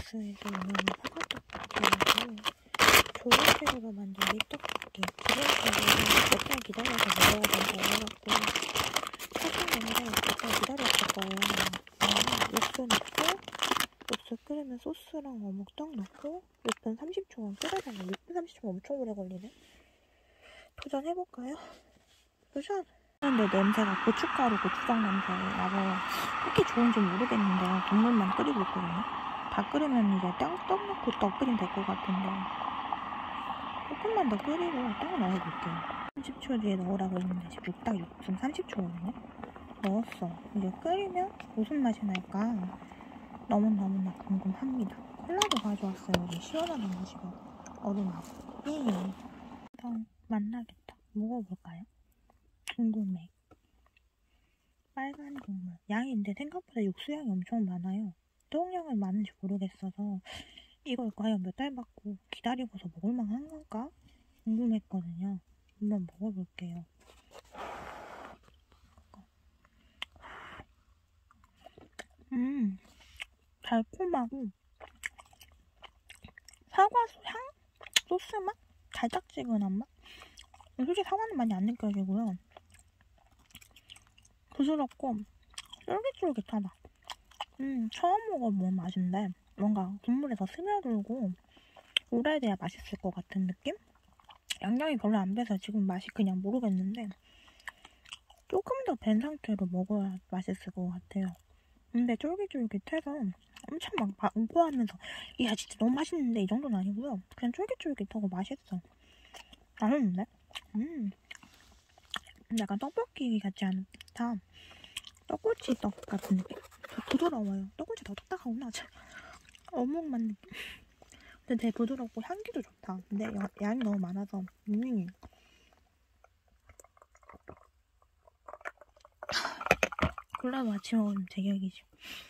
엑스에서 오는 사과떡볶이하고 조선식으로 만든 밀떡볶이 기본적으로 몇 달 기다려서 먹어야 된다고 해갖고 사셨는데 몇 달 기다렸을 거예요. 육수 넣고 육수 끓이면 소스랑 어묵떡 넣고 6분 30초간 끓여달라고. 6분 30초 엄청 오래 걸리네. 도전해볼까요? 도전! 근데 냄새가 고춧가루, 고추장 냄새 나서 그렇게 좋은지 모르겠는데 국물만 끓이고 있거든요. 다 끓이면 이제 떡 넣고 떡 끓이면 될 것 같은데 조금만 더 끓이고 떡 넣어볼게요. 30초 뒤에 넣으라고 했는데 지금 딱 6분 30초거든요. 넣었어. 이제 끓이면 무슨 맛이 날까 너무나 궁금합니다. 콜라도 가져왔어요. 이제 시원하게 마시고 얼음하고. 일단 만나겠다. 먹어볼까요? 궁금해. 빨간 국물. 양이 근데 생각보다 육수양이 엄청 많아요. 떡량이 많은지 모르겠어서 이걸 과연 몇 달 받고 기다리고서 먹을만한 건가? 궁금했거든요. 한번 먹어볼게요. 달콤하고 사과 향? 소스 맛? 달짝지근한 맛? 솔직히 사과는 많이 안 느껴지고요. 부드럽고 쫄깃쫄깃하다. 처음 먹어본 맛인데 뭔가 국물에 더 스며들고 오래돼야 맛있을 것 같은 느낌? 양념이 별로 안 배서 지금 맛이 그냥 모르겠는데 조금 더 밴 상태로 먹어야 맛있을 것 같아요. 근데 쫄깃쫄깃해서 엄청 막 우거하면서 이야 진짜 너무 맛있는데 이 정도는 아니고요. 그냥 쫄깃쫄깃하고 맛있어. 맛있는데? 약간 떡볶이 같지 않다. 떡꼬치 떡 같은 느낌? 부드러워요. 떡꼬치 더 딱딱하구나. 어묵만 느낌? 근데 되게 부드럽고 향기도 좋다. 근데 양이 너무 많아서 콜라도 아침에 먹으면 제격이지.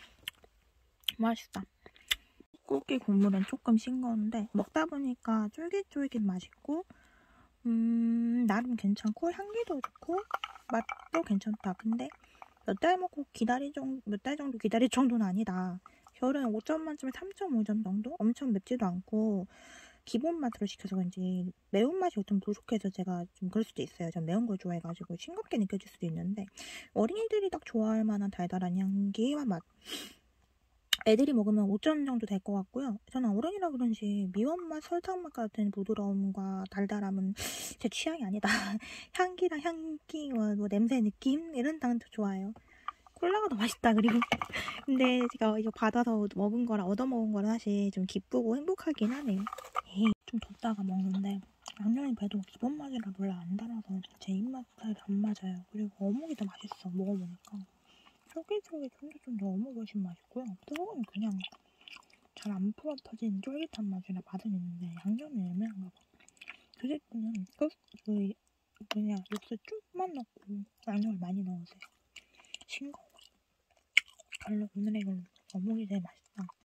맛있다. 떡볶이 국물은 조금 싱거운데 먹다 보니까 쫄깃쫄깃 맛있고 나름 괜찮고 향기도 좋고 맛도 괜찮다. 근데 몇 달 정도 기다릴 정도는 아니다. 결은 5점 만점에 3.5점 정도? 엄청 맵지도 않고 기본 맛으로 시켜서 그런지 매운맛이 좀 부족해서 제가 좀 그럴 수도 있어요. 전 매운 걸 좋아해가지고 싱겁게 느껴질 수도 있는데 어린이들이 딱 좋아할 만한 달달한 향기와 맛. 애들이 먹으면 5점 정도 될 것 같고요. 저는 어른이라 그런지 미원맛, 설탕맛 같은 부드러움과 달달함은 제 취향이 아니다. 향기랑 향기와 뭐 냄새 느낌 이런 당도 좋아요. 콜라가 더 맛있다. 그리고 근데 제가 이거 받아서 먹은 거라 얻어먹은 거라 사실 좀 기쁘고 행복하긴 하네요. 좀 덥다가 먹는데 양념이 배도 기본 맛이라 별로 안 달아서 제 입맛 잘 안 맞아요. 그리고 어묵이 더 맛있어. 먹어보니까 쫄깃쫄깃 쫀득쫀득 어묵이 훨씬 맛있고요. 떡은 그냥 잘 안 풀어터진 쫄깃한 맛이라 맛은 있는데 양념이 애매한가 봐. 드실 분은 육수 쭉만 넣고 양념을 많이 넣으세요. 싱거워. 별로 오늘의 이건 어묵이 제일 맛있다.